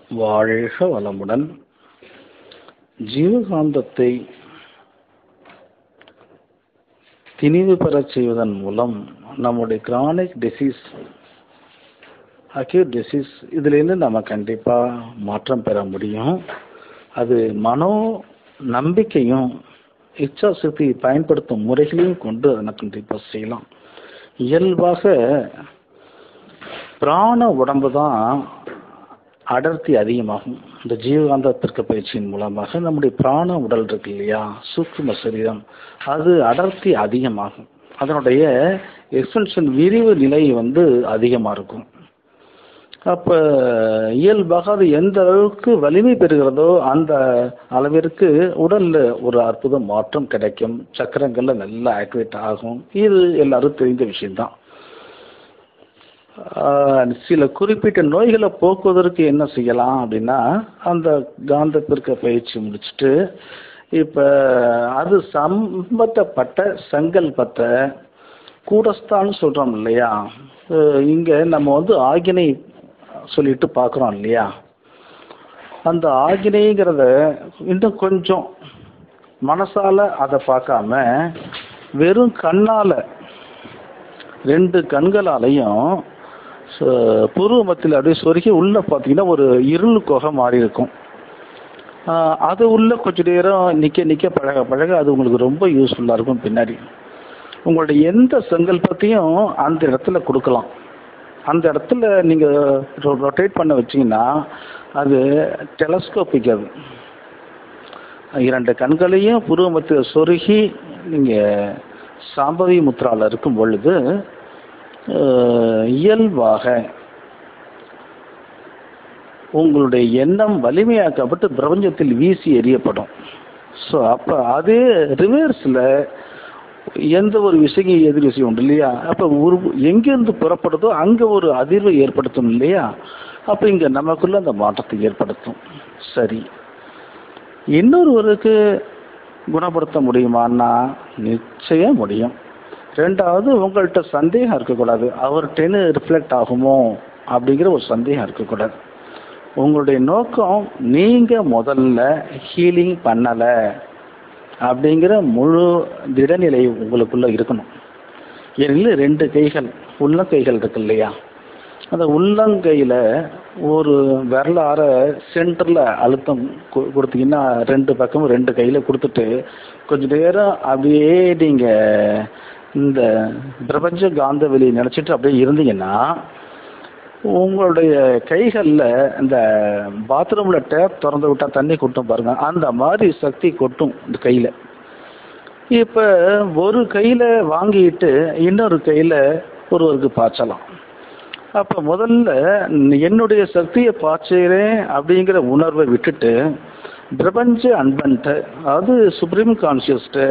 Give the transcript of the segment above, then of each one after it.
வாழ்க வளமுடன். ஜீவகாந்தத்தை திணிவு பெறச் செய்வதன் மூலம் நம்முடைய கிரானிக் டிசீஸ், அக்யூட் டிசீஸ் இதிலிருந்து நம்ம கண்டிப்பாக மாற்றம் பெற முடியும். அது மனோ நம்பிக்கையும் இச்சா சக்தி பயன்படுத்தும் முறைகளையும் கொண்டு அதை கண்டிப்பாக செய்யலாம். இயல்பாக பிராண உடம்பு தான் அடர்த்தி அதிகமாகும். இந்த ஜீவகாந்தத்திற்கு பயிற்சியின் மூலமாக நம்முடைய பிராண உடல் இருக்கு இல்லையா, சூக்கும சரீரம், அது அடர்த்தி அதிகமாகும். அதனுடைய எக்ஸ்பென்ஷன் விரிவு நிலை அதிகமாக இருக்கும். அப்போ இயல்பாக அது எந்த அளவுக்கு வலிமை பெறுகிறதோ அந்த அளவிற்கு உடலில் ஒரு அற்புத மாற்றம் கிடைக்கும். சக்கரங்களில் நல்லா ஆக்டிவேட் ஆகும். இது எல்லாரும் தெரிந்த விஷயம்தான். சில குறிப்பிட்ட நோய்களை போக்குவதற்கு என்ன செய்யலாம் அப்படின்னா, அந்த காந்தத்திற்கு பயிற்சி முடிச்சுட்டு இப்போ அது சம்பந்தப்பட்ட சங்கல்பத்தை கூடஸ்தான்னு சொல்கிறோம் இல்லையா, இங்கே நம்ம ஆகினை சொல்லிட்டு பார்க்குறோம் இல்லையா, அந்த ஆகினைங்கிறத இன்னும் கொஞ்சம் மனசால அதை பார்க்காம வெறும் கண்ணால், ரெண்டு கண்களாலையும் புருவ மத்தியில் அப்படியே சொருகி உள்ள பார்த்தீங்கன்னா ஒரு இருள் குகை மாறி இருக்கும். அது உள்ள கொஞ்சம் நேரம் நிற்க பழக பழக அது உங்களுக்கு ரொம்ப யூஸ்ஃபுல்லாக இருக்கும். பின்னாடி உங்களுடைய எந்த சங்கல்பத்தையும் அந்த இடத்துல கொடுக்கலாம். அந்த இடத்துல நீங்கள் ரொட்டேட் பண்ண வச்சிங்கன்னா அது டெலஸ்கோப்பிக். அது இரண்டு கண்களையும் புருவ மத்தியில் சொருகி நீங்கள் சாம்பவி முத்ராவில் இருக்கும் பொழுது இயல்பாக உங்களுடைய எண்ணம் வலிமையாக்கப்பட்டு பிரபஞ்சத்தில் வீசி எறியப்படும். ஸோ அப்போ அதே ரிவர்ஸில் எந்த ஒரு விஷயம் எதிர் விஷயம் உண்டு இல்லையா, அப்போ எங்கேருந்து புறப்படுதோ அங்கே ஒரு அதிர்வை ஏற்படுத்தும் இல்லையா, அப்போ இங்கே நமக்குள்ள அந்த மாற்றத்தை ஏற்படுத்தும். சரி, இன்னொருவருக்கு குணப்படுத்த முடியுமான்னா நிச்சயம் முடியும். ரெண்டாவது, உங்கள்கிட்ட சந்தேகம் இருக்கக்கூடாது, அவர்கிட்டன்னு ரிஃப்ளெக்ட் ஆகுமோ அப்படிங்கிற ஒரு சந்தேகம் இருக்கக்கூடாது. உங்களுடைய நோக்கம் நீங்கள் முதல்ல ஹீலிங் பண்ணலை அப்படிங்கிற முழு திடநிலை உங்களுக்குள்ள இருக்கணும். ஏனெனில் ரெண்டு கைகள், உள்ளங்கைகள் இருக்கு இல்லையா, அந்த உள்ளங்கையில் ஒரு விரலார சென்டரில் அழுத்தம் கொடுத்தீங்கன்னா ரெண்டு பக்கமும் ரெண்டு கையில் கொடுத்துட்டு கொஞ்சம் நேரம் அப்படியே நீங்கள் இந்த பிரபஞ்ச காந்த வெளியை நினச்சிட்டு அப்படியே இருந்தீங்கன்னா உங்களுடைய கைகளில் இந்த பாத்ரூமில் டேப் திறந்து விட்டால் தண்ணி கொட்டும் பாருங்க, அந்த மாதிரி சக்தி கொட்டும் இந்த கையில். இப்போ ஒரு கையில் வாங்கிட்டு இன்னொரு கையில் ஒருவருக்கு பாய்ச்சலாம். அப்போ முதல்ல என்னுடைய சக்தியை பாய்ச்சுறேன் அப்படிங்கிற உணர்வை விட்டுட்டு பிரபஞ்ச அன்பன்ட்ட, அது சுப்ரீம் கான்சியஸ்ட்டு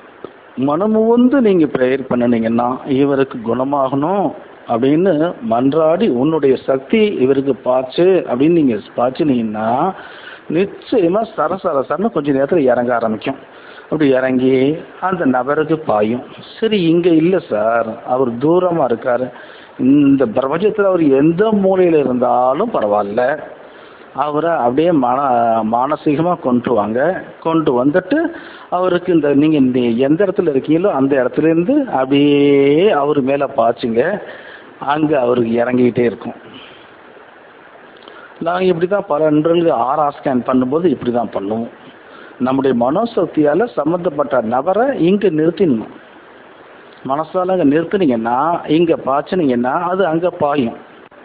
மனமுவந்து நீங்கள் ப்ரேயர் பண்ணினீங்கன்னா இவருக்கு குணமாகணும் அப்படின்னு மன்றாடி உன்னுடைய சக்தி இவருக்கு பாய்ச்சு அப்படின்னு நீங்கள் பாய்ச்சினீங்கன்னா நிச்சயமாக சரசரசரன்னு கொஞ்சம் நேரத்தில் இறங்க ஆரம்பிக்கும். அப்படி இறங்கி அந்த நபருக்கு பாயும். சரி, இங்கே இல்லை சார், அவர் தூரமாக இருக்கார், இந்த பிரபஞ்சத்தில் அவர் எந்த மூலையில் இருந்தாலும் பரவாயில்ல, அவரை அப்படியே மானசீகமாக கொண்டு வாங்க. கொண்டு வந்துட்டு அவருக்கு இந்த நீங்கள் எந்த இடத்துல இருக்கீங்களோ அந்த இடத்துலேருந்து அப்படியே அவர் மேலே பாய்ச்சுங்க, அங்கே அவருக்கு இறங்கிக்கிட்டே இருக்கும். நாங்கள் இப்படி தான் பல நண்பர்களுக்கு ஆரா ஸ்கேன் பண்ணும்போது இப்படி தான் பண்ணுவோம். நம்முடைய மனோசக்தியால் சம்மந்தப்பட்ட நபரை இங்கே நிறுத்திடணும். மனசால் அங்கே நிறுத்தினீங்கன்னா, இங்கே பாய்ச்சினீங்கன்னா அது அங்கே பாயும்.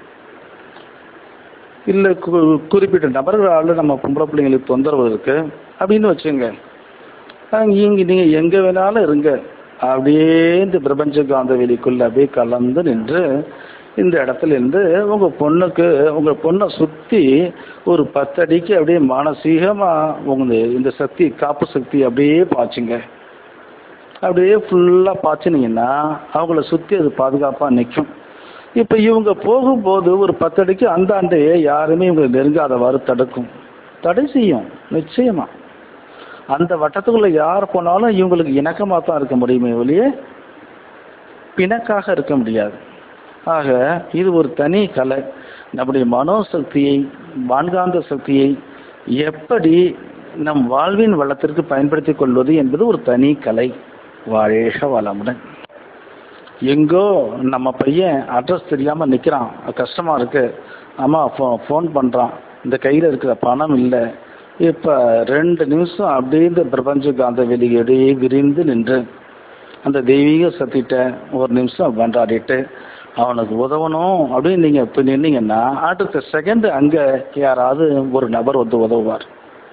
இல்லை குறிப்பிட்ட நபர்களால் நம்ம பொம்பளை பிள்ளைங்களுக்கு தொந்தரவு இருக்குது அப்படின்னு வச்சுங்க, இங்கே நீங்கள் எங்கே வேணாலும் இருங்க, அப்படியே இந்த பிரபஞ்ச காந்த வெளிக்குள்ளே அப்படியே கலந்து நின்று இந்த இடத்துல இருந்து உங்கள் பொண்ணை சுற்றி ஒரு 10 அடிக்கு அப்படியே மானசீகமாக இந்த சக்தி, காப்பு சக்தி அப்படியே பாய்ச்சுங்க. அப்படியே ஃபுல்லாக பாய்ச்சினீங்கன்னா அவங்கள சுற்றி அது பாதுகாப்பாக நிற்கும். இப்போ இவங்க போகும்போது ஒரு 10 அடிக்கு அந்த ஆண்டையே யாருமே இவங்களை நெருங்காதவாறு தடை செய்யும். நிச்சயமாக அந்த வட்டத்துக்குள்ளே யார் போனாலும் இவங்களுக்கு இணக்கமாக தான் இருக்க முடியுமே ஒழிய பிணக்காக இருக்க முடியாது. ஆக இது ஒரு தனி கலை. நம்முடைய மனோசக்தியை, வான்காந்த சக்தியை எப்படி நம் வாழ்வின் வளத்திற்கு பயன்படுத்திக் கொள்வது என்பது ஒரு தனி கலை. வாழ்க வளமுடன். எங்கோ நம்ம பையன் அட்ரஸ் தெரியாம நிக்கிறான், கஷ்டமா இருக்கு, அம்மா ஃபோன் பண்றான், இந்த கையில இருக்கிற பணம் இல்லை. இப்ப 2 நிமிஷம் அப்படியே இந்த பிரபஞ்ச காந்த வெளியிடையே விரிந்து நின்று அந்த தெய்வீக சக்திட்ட ஒரு நிமிஷம் கொண்டாடிட்டு அவனுக்கு உதவணும் அப்படின்னு நீங்க இப்ப நின்னீங்கன்னா அடுத்த செகண்ட் அங்க யாராவது ஒரு நபர் வந்து உதவுவார்.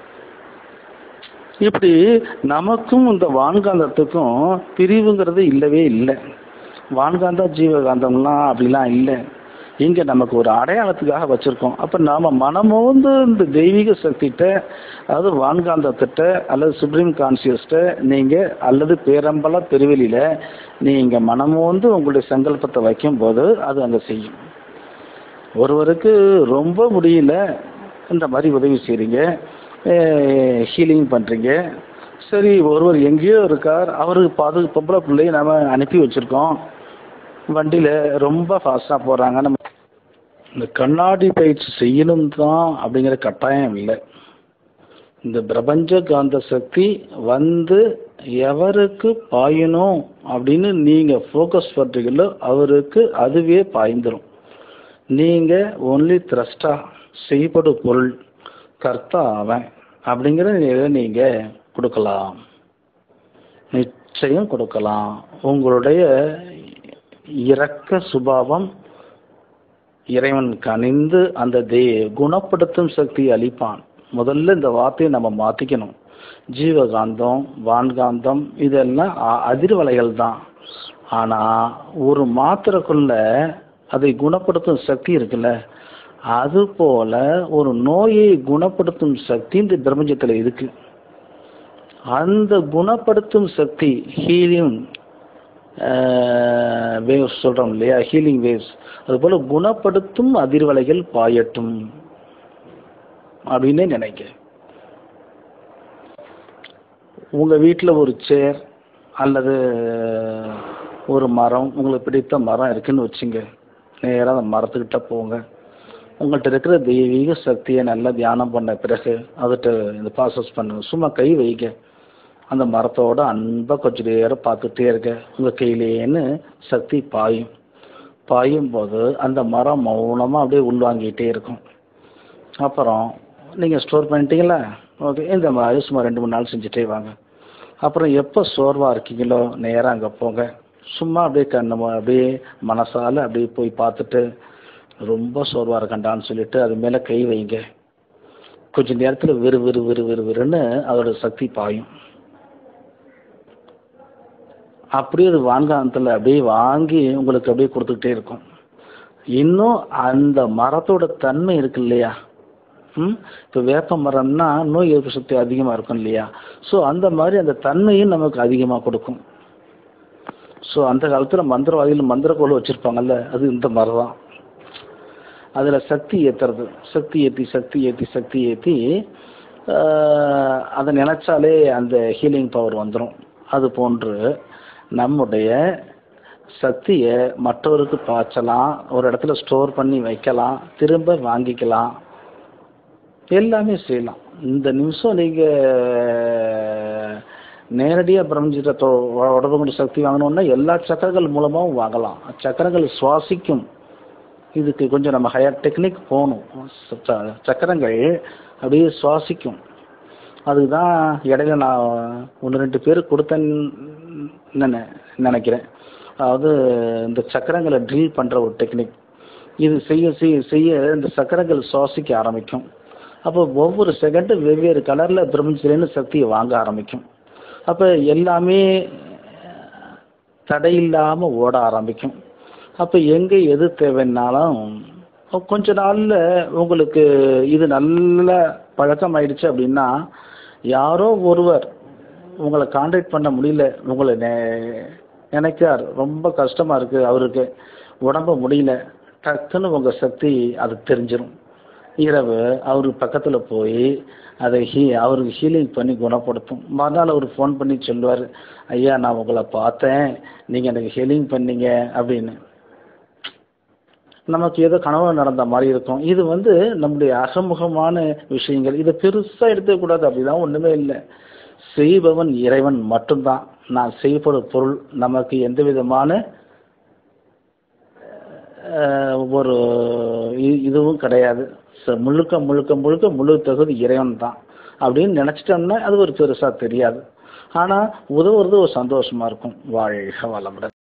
இப்படி நமக்கும் இந்த வான்காந்தத்துக்கும் பிரிவுங்கிறது இல்லவே இல்லை. வான்காந்தம் ஜீவகாந்தம்லாம் அப்படிலாம் இல்லை. இங்க நமக்கு ஒரு அடையாளத்துக்காக வச்சிருக்கோம். அப்ப நாம மனமோந்து இந்த தெய்வீக சக்திகிட்ட, அதாவது வான்காந்தத்திட்ட அல்லது சுப்ரீம் கான்சியஸ்ட நீங்க அல்லது பேரம்பல பெருவெளியில நீங்க மனமோந்து உங்களுடைய சங்கல்பத்தை வைக்கும் போது அது அங்க செய்யும். ஒருவருக்கு ரொம்ப முடியல, இந்த மாதிரி உதவி செய்றீங்க, ஹீலிங் பண்றீங்க. சரி, ஒருவர் எங்கேயோ இருக்கார், அவருக்கு பொம்பளை பிள்ளையை நாம அனுப்பி வச்சிருக்கோம், வண்டியில ரொம்ப ஃபாஸ்டா போறாங்க. நம்ம இந்த கண்ணாடி பயிற்சி செய்யணும் தான் அப்படிங்கிற கட்டாயம் இல்லை. இந்த பிரபஞ்ச காந்த சக்தி வந்து எவருக்கு பாயணும் அப்படின்னு நீங்க ஃபோக்கஸ் பண்றீங்களோ அவருக்கு அதுவே பாய்ந்துடும். நீங்க ஒன்லி த்ரஸ்டா, செய்யப்படும் பொருள், கர்த்தா அவன் அப்படிங்கிற நீங்க கொடுக்கலாம், நிச்சயம் கொடுக்கலாம். உங்களுடைய இரக்க சுபாவம் இறைவன் கனிந்து அந்த குணப்படுத்தும் சக்தியை அளிப்பான். முதல்ல இந்த வார்த்தையை நம்ம மாத்திக்கணும். ஜீவகாந்தம், வான்காந்தம் இதெல்லாம் அதிர்வலைகள் தான். ஆனா ஒரு மாத்திரைக்குள்ள அதை குணப்படுத்தும் சக்தி இருக்குல்ல, அது போல ஒரு நோயை குணப்படுத்தும் சக்தி இந்த பிரபஞ்சத்துல இருக்கு. அந்த குணப்படுத்தும் சக்தி ஹீலிங் வேவ்ஸ் சொல்றோம் இல்லையா, ஹீலிங் வேவ்ஸ், அது போல குணப்படுத்தும் அதிர்வலைகள் பாயட்டும் அப்படின்னு நினைக்க. உங்க வீட்டுல ஒரு சேர் அல்லது ஒரு மரம், உங்களுக்கு பிடித்த மரம் இருக்குன்னு வச்சுங்க, நேராக அந்த மரத்துக்கிட்ட போங்க. உங்கள்கிட்ட இருக்கிற தெய்வீக சக்தியை நல்லா தியானம் பண்ண பிறகு அதுகிட்ட இந்த ப்ராசஸ் பண்ணுங்க. சும்மா கை வைக்க, அந்த மரத்தோட அன்பை கொஞ்சம் நேரம் பார்த்துட்டே இருக்க, உங்கள் கையிலேன்னு சக்தி பாயும் போது அந்த மரம் மௌனமாக அப்படியே உள்வாங்கிட்டே இருக்கும். அப்புறம் நீங்கள் ஸ்டோர் பண்ணிட்டீங்களா, ஓகே, இந்த மாதிரி சும்மா 2-3 நாள் செஞ்சுட்டே வாங்க. அப்புறம் எப்போ சோர்வாக இருக்கீங்களோ நேராக அங்கே போங்க. சும்மா அப்படியே அப்படியே மனசால அப்படியே போய் பார்த்துட்டு ரொம்ப சோர்வாக இருக்கண்டான்னு சொல்லிட்டு அது மேலே கை வைங்க. கொஞ்சம் நேரத்தில் விறுவிறுன்னு அதோட சக்தி பாயும். அப்படியே அது வான்காந்தத்தில் அப்படியே வாங்கி உங்களுக்கு அப்படியே கொடுத்துக்கிட்டே இருக்கும். இன்னும் அந்த மரத்தோட தன்மை இருக்கு இல்லையா, இப்போ வேப்ப மரம்னா நோய் எதிர்ப்பு சக்தி அதிகமாக இருக்கும் இல்லையா, ஸோ அந்த மாதிரி அந்த தன்மையும் நமக்கு அதிகமாக கொடுக்கும். ஸோ அந்த காலத்தில் மந்திரவாதிகள் மந்திரக்கோள் வச்சுருப்பாங்கல்ல, அது இந்த மரம் தான். அதில் சக்தி ஏற்றுறது, சக்தி ஏற்றி அதை நினச்சாலே அந்த ஹீலிங் பவர் வந்துடும். அது போன்று நம்முடைய சக்தியை மற்றவருக்கு பாய்ச்சலாம், ஒரு இடத்துல ஸ்டோர் பண்ணி வைக்கலாம், திரும்ப வாங்கிக்கலாம், எல்லாமே செய்யலாம். இந்த நிமிஷம் நீங்கள் நேரடியாக பிரபஞ்சத்தை தொடர்பு கொண்டு சக்தி வாங்கணும்னா எல்லா சக்கரங்கள் மூலமாகவும் வாங்கலாம். சக்கரங்கள் சுவாசிக்கும். இதுக்கு கொஞ்சம் நம்ம ஹையர் டெக்னிக் போகணும். சக்கரங்கள் அப்படியே சுவாசிக்கும். அதுதான் இடையில நான் 1-2 பேர் கொடுத்தேன்னு நினைக்கிறேன். அதாவது இந்த சக்கரங்களை ட்ரில் பண்ணுற ஒரு டெக்னிக். இது செய்ய இந்த சக்கரங்கள் சுவாசிக்க ஆரம்பிக்கும். அப்போ ஒவ்வொரு செகண்டும் வெவ்வேறு கலரில் பிரபஞ்சத்துலேருந்து சக்தியை வாங்க ஆரம்பிக்கும். அப்போ எல்லாமே தடையில்லாமல் ஓட ஆரம்பிக்கும். அப்போ எங்கே எது தேவைன்னாலும் கொஞ்ச நாளில் உங்களுக்கு இது நல்ல பழக்கம் ஆயிடுச்சு அப்படின்னா, யாரோ ஒருவர் உங்களை கான்டாக்ட் பண்ண முடியல, உங்களை நினைக்கார், ரொம்ப கஷ்டமாக இருக்குது, அவருக்கு உடம்பு முடியல, டக்குன்னு உங்கள் சக்தி அது தெரிஞ்சிடும். இரவு அவருக்கு பக்கத்தில் போய் அதை அவருக்கு ஹீலிங் பண்ணி குணப்படுத்தும். மறுநாள் அவர் ஃபோன் பண்ணி சொல்லுவார், ஐயா நான் உங்களை பார்த்தேன், நீங்கள் எனக்கு ஹீலிங் பண்ணீங்க அப்படின்னு. நமக்கு ஏதோ கனவு நடந்த மாதிரி இருக்கும். இது நம்முடைய அகமுகமான விஷயங்கள். இதை பெருசா எடுத்துக்கூடாது. அப்படிதான் ஒண்ணுமே இல்லை. செய்பவன் இறைவன் மட்டும்தான். நான் செய்யப்படும் பொருள் நமக்கு எந்த விதமான ஒரு இதுவும் கிடையாது. முழுக்க முழுக்க முழுக்க முழு தகுதி இறைவன் தான் அப்படின்னு நினைச்சிட்டோம்னா அது ஒரு பெருசா தெரியாது. ஆனா உதவுறது ஒரு சந்தோஷமா இருக்கும். வாழ்க வளமுடன்.